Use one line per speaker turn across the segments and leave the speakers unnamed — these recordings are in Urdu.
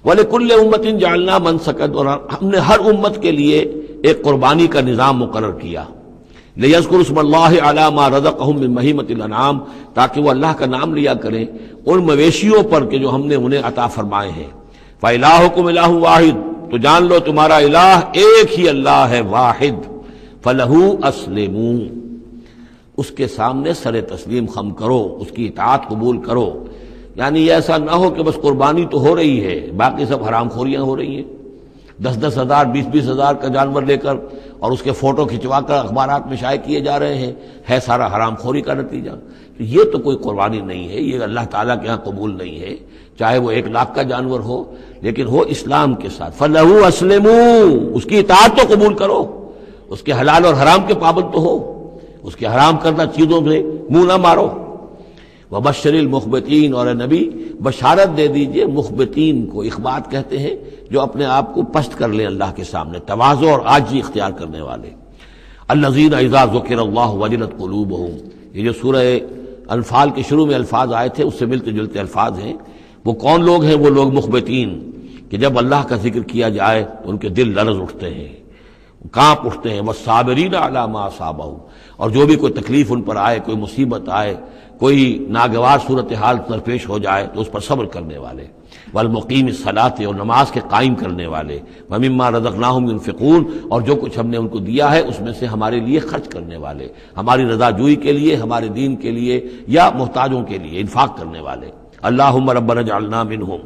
وَلِكُلِّ أُمَّةٍ جَعَلْنَا مَنسَكًا، اور ہم نے ہر امت کے لیے ایک قربانی کا نظام مقرر کیا، لِيَذْكُرُوا اسْمَ اللَّهِ عَلَىٰ مَا رَزَقَهُم مِّن بَهِيمَةِ الْأَنْعَامِ، تاکہ وہ اللہ کا نام لیا کریں ان مویشیوں پر کہ جو ہم نے انہیں عطا فرمائے ہیں۔ فَإِلَٰهُكُمْ إِلَٰهٌ وَاحِدٌ، تو جان لو تمہارا الہ ایک ہی اللہ ہے، واحد۔ فَلَهُ أَسْلِمُوا، اس کے سامنے سر تسلیم خم کرو، اس کی اطاعت قبول کرو۔ یعنی یہ ایسا نہ ہو کہ بس قربانی تو ہو رہی ہے، باقی سب حرام خوریاں ہو رہی ہیں، 10-10 ہزار 20-20 ہزار کا جانور لے کر اور اس کے فوٹو کھنچوا کر اخبارات میں شائع کیے جا رہے ہیں، ہے سارا حرام خوری کا نتیجہ۔ یہ تو کوئی قربانی نہیں ہے، یہ اللہ تعالیٰ کے ہاں قبول نہیں ہے، چاہے وہ 1 لاکھ کا جانور ہو لیکن ہو اسلام کے ساتھ۔ فَلَهُ أَسْلِمُوا، اس کی اطاعت تو قبول کرو، اس کے حلال اور حرام کے پابند تو ہو، اس کے حرام کردہ چیزوں میں منہ نہ مارو۔ وبشر المخبتین، اور اے نبی بشارت دے دیجئے مخبتین کو، اخبات کہتے ہیں جو اپنے آپ کو پست کر لیں اللہ کے سامنے، تواضع اور عاجزی اختیار کرنے والے۔ الذین اذا ذکر اللہ وجلت قلوبہم، یہ جو سورہ انفال کے شروع میں الفاظ آئے تھے اس سے ملتے جلتے الفاظ ہیں۔ وہ کون لوگ ہیں؟ وہ لوگ مخبتین کہ جب اللہ کا ذکر کیا جائے تو ان کے دل لرز اٹھتے ہیں، کانپ اٹھتے ہیں۔ والصابرین علی ما اصابہم، اور جو بھی کوئی تکلیف ان پر آئے، کوئی مصیبت آئے، کوئی ناگوار صورتحال درپیش ہو جائے تو اس پر صبر کرنے والے۔ والمقیم الصلاۃ، اور نماز کے قائم کرنے والے۔ ومما رزقناہم ينفقون، اور جو کچھ ہم نے ان کو دیا ہے اس میں سے ہمارے لیے خرچ کرنے والے، ہماری رضا جوئی کے لیے، ہمارے دین کے لیے یا محتاجوں کے لیے انفاق کرنے والے۔ اللہم ربنا اجعلنا منہم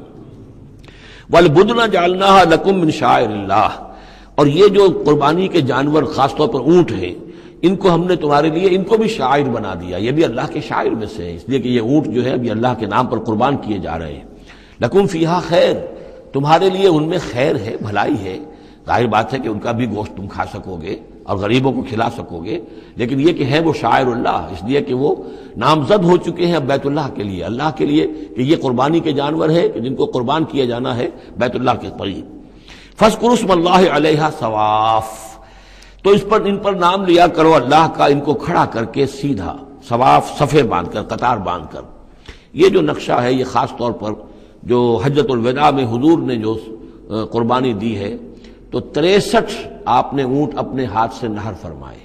والبدن جعلناها لکم من شعائر اللہ، اور یہ جو قربانی کے جانور خاص طور پر اونٹ ہیں، ان کو ہم نے تمہارے لیے ان کو بھی شاعر بنا دیا، یہ بھی اللہ کے شاعر میں سے ہے، اس لیے کہ یہ اونٹ جو ہے ابھی اللہ کے نام پر قربان کیے جا رہے ہیں۔ لکم فیہا خیر، تمہارے لیے ان میں خیر ہے، بھلائی ہے۔ ظاہر بات ہے کہ ان کا بھی گوشت تم کھا سکو گے اور غریبوں کو کھلا سکو گے، لیکن یہ کہ ہے وہ شاعر اللہ، اس لیے کہ وہ نامزد ہو چکے ہیں بیت اللہ کے لیے، اللہ کے لیے کہ یہ قربانی کے جانور ہے کہ جن کو قربان کیا جانا ہے بیت اللہ کے قریب۔ فاذکروا اسم اللہ علیہا صواف، تو ان پر نام لیا کرو اللہ کا، ان کو کھڑا کر کے سیدھا، صواف صفے باندھ کر، قطار باندھ کر۔ یہ جو نقشہ ہے یہ خاص طور پر جو حجۃ الوداع میں حضور نے جو قربانی دی ہے تو 63 آپ نے اونٹ اپنے ہاتھ سے نہر فرمائے،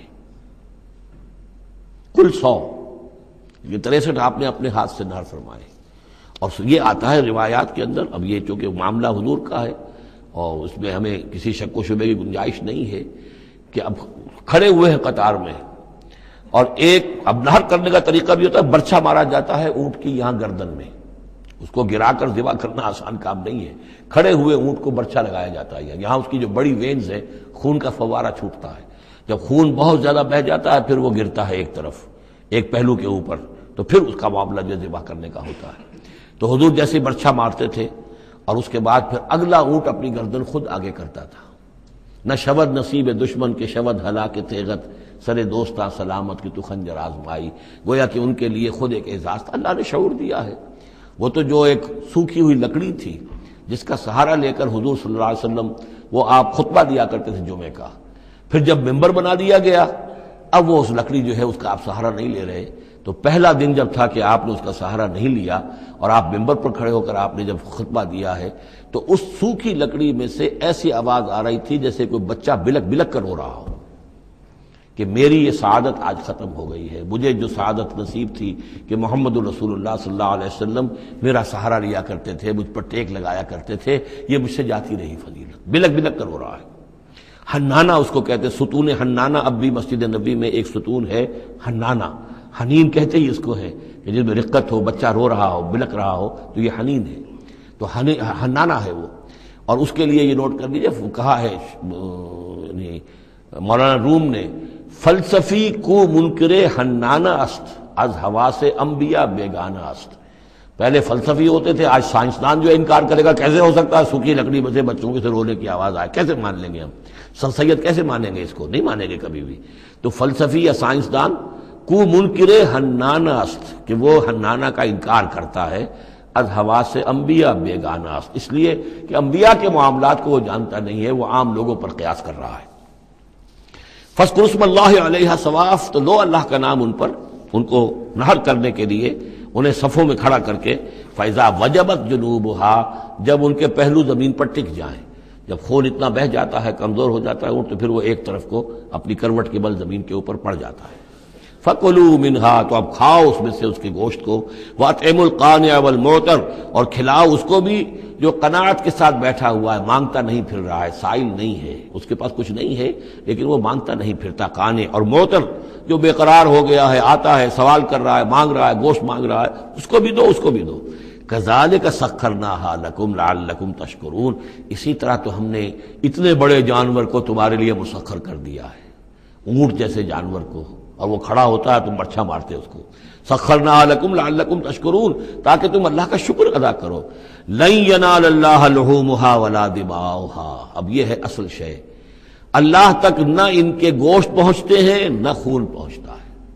کل 100، یہ 63 آپ نے اپنے ہاتھ سے نہر فرمائے۔ اور یہ آتا ہے روایات کے اندر، اب یہ چونکہ معاملہ حضور کا ہے اور اس میں ہمیں کسی شک و شبے کی گنجائش نہیں ہے کہ اب کھڑے ہوئے ہیں قطار میں، اور ایک اب نہر کرنے کا طریقہ بھی ہوتا ہے، برچھا مارا جاتا ہے اونٹ کی یہاں گردن میں، اس کو گرا کر ذبح کرنا آسان کام نہیں ہے، کھڑے ہوئے اونٹ کو برچھا لگایا جاتا ہے، یہاں اس کی جو بڑی وینز ہے خون کا فوارہ چھوٹتا ہے، جب خون بہت زیادہ بہہ جاتا ہے پھر وہ گرتا ہے ایک طرف، ایک پہلو کے اوپر، تو پھر اس کا معاملہ جو ذبح کرنے کا ہوتا ہے۔ تو حضور جیسے برچھا مارتے تھے اور اس کے بعد پھر اگلا اونٹ اپنی گردن خود آگے کرتا تھا۔ نہ شود نصیب دشمن کے شود ہلاک تیغت، سر دوستاں سلامت کی تو خنجر آزمائی، گویا کہ ان کے لیے خود ایک اعزاز اللہ نے شعور دیا ہے۔ وہ تو جو ایک سوکھی ہوئی لکڑی تھی جس کا سہارا لے کر حضور صلی اللہ علیہ وسلم وہ آپ خطبہ دیا کرتے تھے جمعے کا، پھر جب ممبر بنا دیا گیا اب وہ اس لکڑی جو ہے اس کا آپ سہارا نہیں لے رہے، تو پہلا دن جب تھا کہ آپ نے اس کا سہارا نہیں لیا اور آپ ممبر پر کھڑے ہو کر آپ نے جب خطبہ دیا ہے تو اس سوکھی لکڑی میں سے ایسی آواز آ رہی تھی جیسے کوئی بچہ بلک بلک کر رو رہا ہو کہ میری یہ سعادت آج ختم ہو گئی ہے، مجھے جو سعادت نصیب تھی کہ محمد الرسول اللہ صلی اللہ علیہ وسلم میرا سہارا لیا کرتے تھے، مجھ پر ٹیک لگایا کرتے تھے، یہ مجھ سے جاتی رہی فضیلت، بلک بلک کر رو رہا ہے۔ حنانہ اس کو کہتے، ستون حنانہ، اب بھی مسجد نبی میں ایک ستون ہے حنانہ، حنین کہتے ہی اس کو ہے کہ جس میں رقت ہو، بچہ رو رہا ہو، بلک رہا ہو تو یہ حنین ہے، تو حنانہ ہے وہ۔ اور اس کے لیے یہ نوٹ کر لیجیے، کہا ہے مولانا روم نے، فلسفی کو منکر حنانہ است، از حواس انبیاء بیگانہ است۔ پہلے فلسفی ہوتے تھے، آج سائنسدان جو انکار کرے گا کیسے ہو سکتا ہے سوکھی لکڑی میں سے بچوں کے سے رونے کی آواز آئے، کیسے مان لیں گے ہم؟ سر سید کیسے مانیں گے اس کو؟ نہیں مانیں گے کبھی بھی۔ تو فلسفی یا سائنسدان کو منکر حنانہ است، کہ وہ حنانہ کا انکار کرتا ہے، از حواس انبیاء بیگانہ است، اس لیے کہ انبیاء کے معاملات کو وہ جانتا نہیں ہے، وہ عام لوگوں پر قیاس کر رہا ہے۔ فاذکروا اسم اللہ علیہا صواف، تو لو اللہ کا نام ان پر، ان کو نہر کرنے کے لیے انہیں صفوں میں کھڑا کر کے فیضا وجبت جنوبها، جب ان کے پہلو زمین پر ٹک جائیں، جب خون اتنا بہہ جاتا ہے، کمزور ہو جاتا ہے تو پھر وہ ایک طرف کو اپنی کروٹ کے بل زمین کے اوپر پڑ جاتا ہے۔ فَكُلُوا مِنْهَا، تو اب کھاؤ اس میں سے اس کے گوشت کو، وَأَطْعِمُوا الْقَانِعَ وَالْمُعْتَرَ، اور کھلاؤ اس کو بھی جو قناعت کے ساتھ بیٹھا ہوا ہے، مانگتا نہیں پھر رہا ہے، سائل نہیں ہے، اس کے پاس کچھ نہیں ہے لیکن وہ مانگتا نہیں پھرتا، قانع، اور معتر جو بے قرار ہو گیا ہے، آتا ہے، سوال کر رہا ہے، مانگ رہا ہے، گوشت مانگ رہا ہے، اس کو بھی دو، اس کو بھی دو۔ كَذَلِكَ سَخَّرْنَاهَا لَكُمْ لَعَلَّكُمْ تَشْكُرُونَ، اسی طرح تو ہم نے اتنے بڑے جانور کو تمہارے لیے مسخر کر دیا ہے، اونٹ جیسے جانور کو، اور وہ کھڑا ہوتا ہے تم برچھا مارتے اس کو، سخرناها لکم لعلکم تشکرون، تاکہ تم اللہ کا شکر ادا کرو۔ لن ینال اللہ لحومها ولا دماؤها، اب یہ ہے اصل شے، اللہ تک نہ ان کے گوشت پہنچتے ہیں نہ خون پہنچتا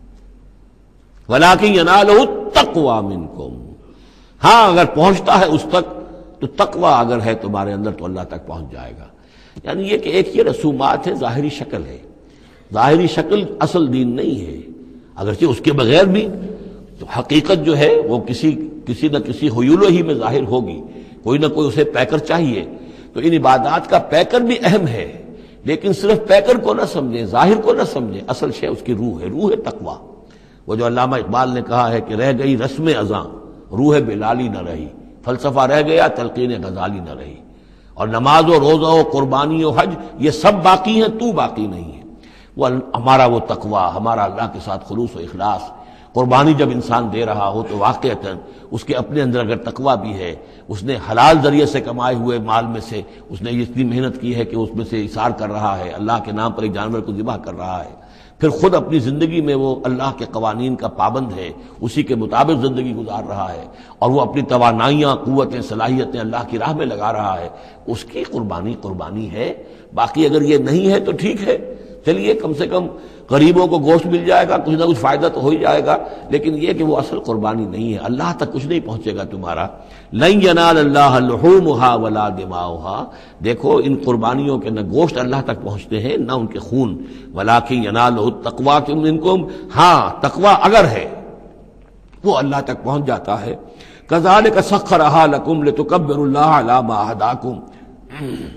ہے، ولکن ینالہ التقوی منکم، ہاں اگر پہنچتا ہے اس تک تو تقوی اگر ہے تمہارے اندر تو اللہ تک پہنچ جائے گا۔ یعنی یہ کہ ایک یہ رسومات ہے، ظاہری شکل ہے، ظاہری شکل اصل دین نہیں ہے، اگرچہ اس کے بغیر بھی تو حقیقت جو ہے وہ کسی نہ کسی حیول ہی میں ظاہر ہوگی، کوئی نہ کوئی اسے پیکر چاہیے۔ تو ان عبادات کا پیکر بھی اہم ہے، لیکن صرف پیکر کو نہ سمجھیں، ظاہر کو نہ سمجھیں، اصل شے اس کی روح ہے، روح تقوی۔ وہ جو علامہ اقبال نے کہا ہے کہ رہ گئی رسم اذاں روح بلالی نہ رہی، فلسفہ رہ گیا تلقین غزالی نہ رہی، اور نماز و روزہ و قربانی و حج یہ سب باقی ہیں، تو باقی نہیں ہے۔ وہ ہمارا وہ تقوی، ہمارا اللہ کے ساتھ خلوص و اخلاص، قربانی جب انسان دے رہا ہو تو واقعتاً اس کے اپنے اندر اگر تقوی بھی ہے، اس نے حلال ذریعے سے کمائے ہوئے مال میں سے اس نے اتنی محنت کی ہے کہ اس میں سے اثار کر رہا ہے، اللہ کے نام پر ایک جانور کو ذبح کر رہا ہے، پھر خود اپنی زندگی میں وہ اللہ کے قوانین کا پابند ہے، اسی کے مطابق زندگی گزار رہا ہے، اور وہ اپنی توانائیاں، قوتیں، صلاحیتیں اللہ کی راہ میں لگا رہا ہے، اس کی قربانی ہے۔ باقی اگر یہ نہیں ہے تو ٹھیک ہے، چلیے کم سے کم غریبوں کو گوشت مل جائے گا، کچھ نہ کچھ فائدہ تو ہو ہی جائے گا، لیکن یہ کہ وہ اصل قربانی نہیں ہے، اللہ تک کچھ نہیں پہنچے گا تمہارا۔ لن ینال اللہ لحومها ولا دماؤها، دیکھو ان قربانیوں کے نہ گوشت اللہ تک پہنچتے ہیں نہ ان کے خون، ولکن ینالہ التقوی منکم، ہاں تقوی اگر ہے وہ اللہ تک پہنچ جاتا ہے۔ کذالک سخرھا لکم لتکبروا اللہ علی ما ھداکم،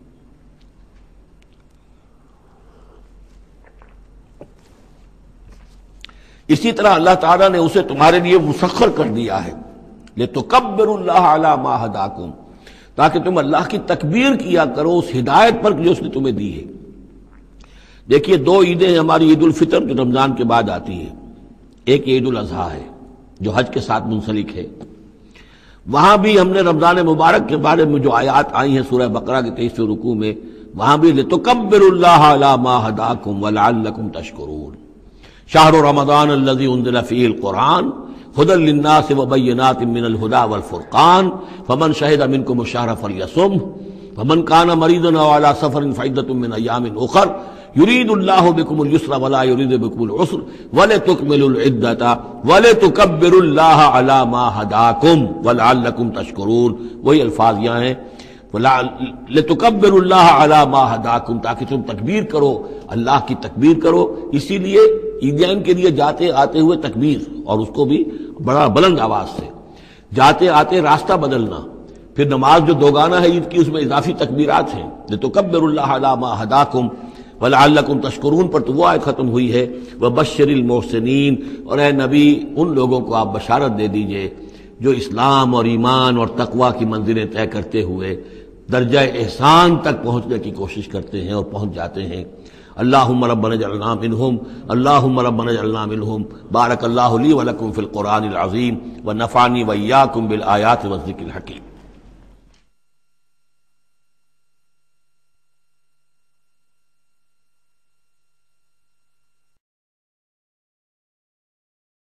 اسی طرح اللہ تعالیٰ نے اسے تمہارے لیے مسخر کر دیا ہے، لِتُكَبِّرُوا اللَّهَ عَلَى مَا هَدَاكُمْ، تاکہ تم اللہ کی تکبیر کیا کرو اس ہدایت پر جو اس نے تمہیں دی ہے۔ دیکھیے دو عیدیں ہیں ہماری، عید الفطر جو رمضان کے بعد آتی ہے، ایک عید الاضحیٰ ہے جو حج کے ساتھ منسلک ہے۔ وہاں بھی ہم نے رمضان مبارک کے بارے میں جو آیات آئی ہیں سورہ بقرہ کے 23ویں رکوع میں، وہاں بھی لِتُكَبِّرُوا اللَّهَ عَلَى مَا هَدَاكُمْ وَلَعَلَّكُمْ تَشْكُرُونَ۔ شہر رمضان الذی انزل فیہ القرآن ھدی للناس وبینات من الھدی والفرقان فمن شہد منکم الشہر فلیصمہ فمن کان مریضا او علی سفر فعدۃ من ایام اخر یرید اللہ بکم الیسر ولا یرید بکم العسر ولتکملوا العدۃ ولتکبروا اللہ علی ما ھداکم ولعلکم تشکرون۔ وہی الفاظ یہاں ہیں، لتکبروا اللہ علی ما ھداکم، تاکہ تم تکبیر کرو، اللہ کی تکبیر کرو۔ اسی لیے عیدین کے لیے جاتے آتے ہوئے تکبیر، اور اس کو بھی بڑا بلند آواز سے، جاتے آتے راستہ بدلنا، پھر نماز جو دوگانہ ہے عید کی اس میں اضافی تکبیرات ہیں۔ لتکبروا اللہ علی ما ھداکم ولعلکم تشکرون پر تو وہ آیت ختم ہوئی ہے، وبشر المحسنین، اور اے نبی ان لوگوں کو آپ بشارت دے دیجئے جو اسلام اور ایمان اور تقوی کی منزلیں طے کرتے ہوئے درجہ احسان تک پہنچنے کی کوشش کرتے ہیں اور پہنچ جاتے ہیں۔ اللہم ربنا اجعلنا منہم، اللہم ربنا اجعلنا منہم۔ بارک اللہ لی ولکم فی القرآن العظیم ونفعنی وإیاکم بالآیات والذکر الحکیم۔